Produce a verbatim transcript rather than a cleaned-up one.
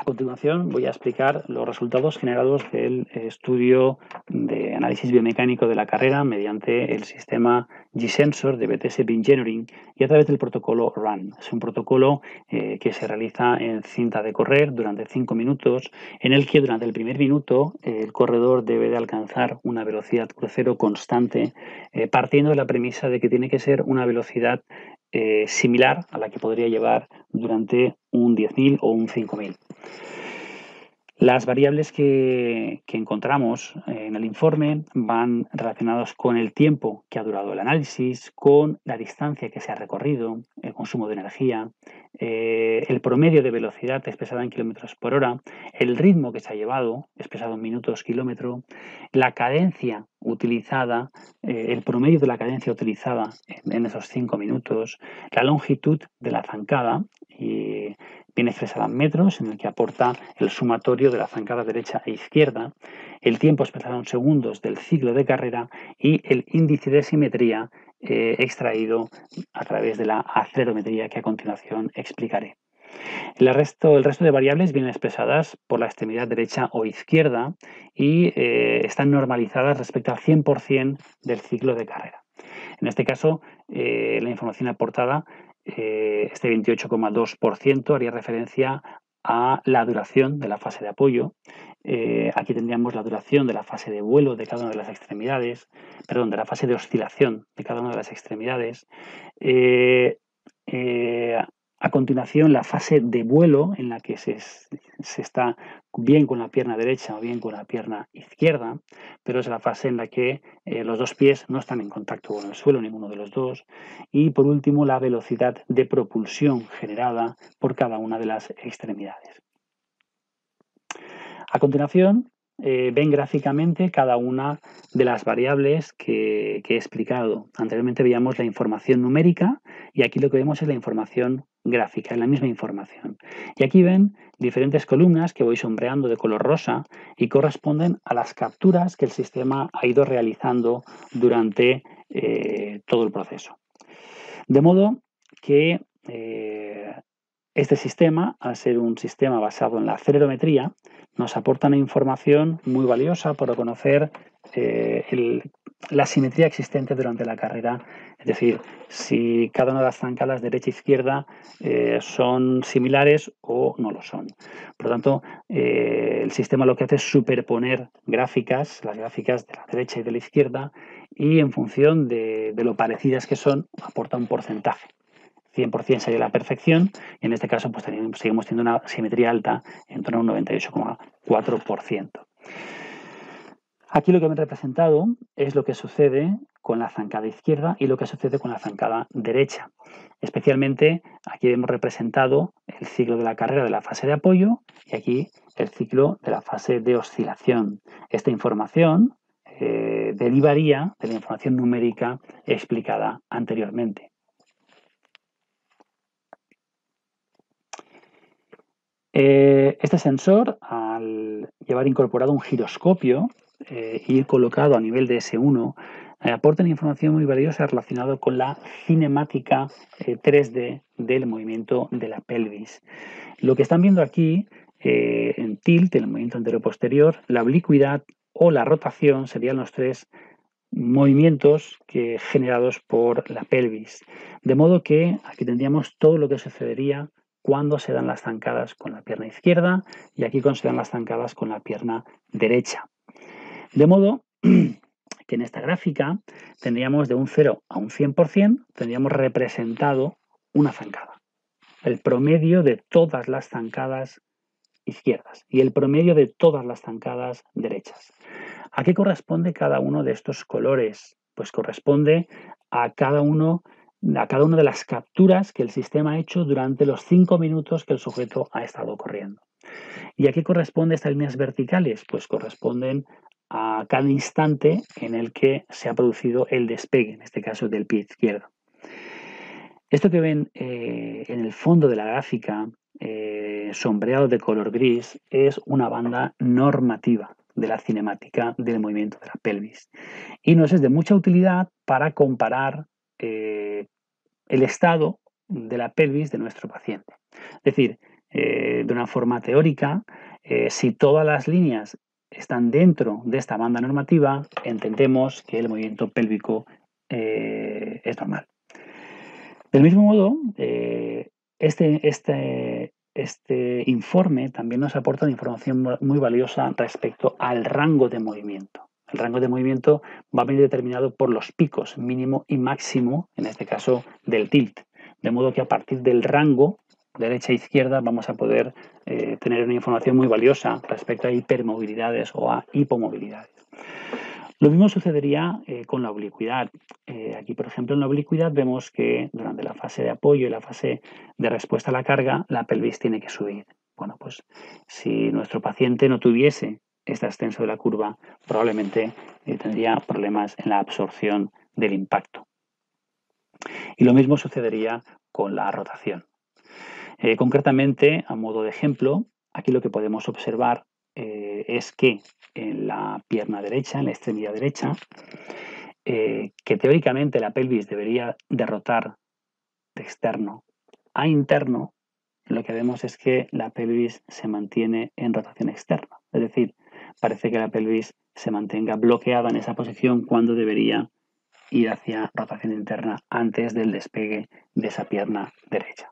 A continuación voy a explicar los resultados generados del estudio de análisis biomecánico de la carrera mediante el sistema G-Sensor de B T S Engineering y a través del protocolo RUN. Es un protocolo eh, que se realiza en cinta de correr durante cinco minutos, en el que durante el primer minuto eh, el corredor debe de alcanzar una velocidad crucero constante, eh, partiendo de la premisa de que tiene que ser una velocidad eh, similar a la que podría llevar durante un diez mil o un cinco mil. Las variables que, que encontramos en el informe van relacionadas con el tiempo que ha durado el análisis, con la distancia que se ha recorrido, el consumo de energía, eh, el promedio de velocidad expresada en kilómetros por hora, el ritmo que se ha llevado, expresado en minutos kilómetro, la cadencia utilizada, eh, el promedio de la cadencia utilizada en, en esos cinco minutos, la longitud de la zancada, y viene expresada en metros, en el que aporta el sumatorio de la zancada derecha e izquierda, el tiempo expresado en segundos del ciclo de carrera y el índice de simetría eh, extraído a través de la acelerometría que a continuación explicaré. El resto, el resto de variables vienen expresadas por la extremidad derecha o izquierda y eh, están normalizadas respecto al cien por cien del ciclo de carrera. En este caso, eh, la información aportada, eh, este veintiocho coma dos por ciento, haría referencia a la duración de la fase de apoyo. Eh, aquí tendríamos la duración de la fase de vuelo de cada una de las extremidades, perdón, de la fase de oscilación de cada una de las extremidades. Eh, eh, a continuación, la fase de vuelo en la que se, se está bien con la pierna derecha o bien con la pierna izquierda, pero es la fase en la que eh, los dos pies no están en contacto con el suelo, ninguno de los dos. Y por último, la velocidad de propulsión generada por cada una de las extremidades. A continuación, eh, ven gráficamente cada una de las variables que, que he explicado. Anteriormente veíamos la información numérica y aquí lo que vemos es la información gráfica, es la misma información. Y aquí ven diferentes columnas que voy sombreando de color rosa y corresponden a las capturas que el sistema ha ido realizando durante eh, todo el proceso. De modo que eh, este sistema, al ser un sistema basado en la acelerometría, nos aporta una información muy valiosa para conocer eh, el, la simetría existente durante la carrera. Es decir, si cada una de las zancadas derecha e izquierda eh, son similares o no lo son. Por lo tanto, eh, el sistema lo que hace es superponer gráficas, las gráficas de la derecha y de la izquierda, y en función de, de lo parecidas que son, aporta un porcentaje. cien por cien sería la perfección y en este caso pues tenemos, seguimos teniendo una simetría alta en torno a un noventa y ocho coma cuatro por ciento. Aquí lo que me he representado es lo que sucede con la zancada izquierda y lo que sucede con la zancada derecha. Especialmente aquí hemos representado el ciclo de la carrera de la fase de apoyo y aquí el ciclo de la fase de oscilación. Esta información eh, derivaría de la información numérica explicada anteriormente. Eh, este sensor, al llevar incorporado un giroscopio eh, y ir colocado a nivel de ese uno, eh, aporta una información muy valiosa relacionada con la cinemática eh, tres D del movimiento de la pelvis. Lo que están viendo aquí eh, en tilt, el movimiento anteroposterior, la oblicuidad o la rotación serían los tres movimientos que, generados por la pelvis. De modo que aquí tendríamos todo lo que sucedería cuando se dan las zancadas con la pierna izquierda y aquí cuando se dan las zancadas con la pierna derecha. De modo que en esta gráfica tendríamos de un cero a un cien por cien, tendríamos representado una zancada. El promedio de todas las zancadas izquierdas y el promedio de todas las zancadas derechas. ¿A qué corresponde cada uno de estos colores? Pues corresponde a cada uno a cada una de las capturas que el sistema ha hecho durante los cinco minutos que el sujeto ha estado corriendo. ¿Y a qué corresponde estas líneas verticales? Pues corresponden a cada instante en el que se ha producido el despegue, en este caso del pie izquierdo. Esto que ven eh, en el fondo de la gráfica, eh, sombreado de color gris, es una banda normativa de la cinemática del movimiento de la pelvis. Y nos es de mucha utilidad para comparar eh, el estado de la pelvis de nuestro paciente. Es decir, eh, de una forma teórica, eh, si todas las líneas están dentro de esta banda normativa, entendemos que el movimiento pélvico eh, es normal. Del mismo modo, eh, este, este, este informe también nos aporta una información muy valiosa respecto al rango de movimiento. El rango de movimiento va a venir determinado por los picos mínimo y máximo, en este caso del tilt. De modo que a partir del rango, derecha e izquierda, vamos a poder eh, tener una información muy valiosa respecto a hipermovilidades o a hipomovilidades. Lo mismo sucedería eh, con la oblicuidad. Eh, aquí, por ejemplo, en la oblicuidad vemos que durante la fase de apoyo y la fase de respuesta a la carga, la pelvis tiene que subir. Bueno, pues si nuestro paciente no tuviese este ascenso de la curva, probablemente eh, tendría problemas en la absorción del impacto. Y lo mismo sucedería con la rotación. Eh, concretamente, a modo de ejemplo, aquí lo que podemos observar eh, es que en la pierna derecha, en la extremidad derecha, eh, que teóricamente la pelvis debería de rotar de externo a interno, lo que vemos es que la pelvis se mantiene en rotación externa. Es decir, parece que la pelvis se mantenga bloqueada en esa posición cuando debería ir hacia rotación interna antes del despegue de esa pierna derecha.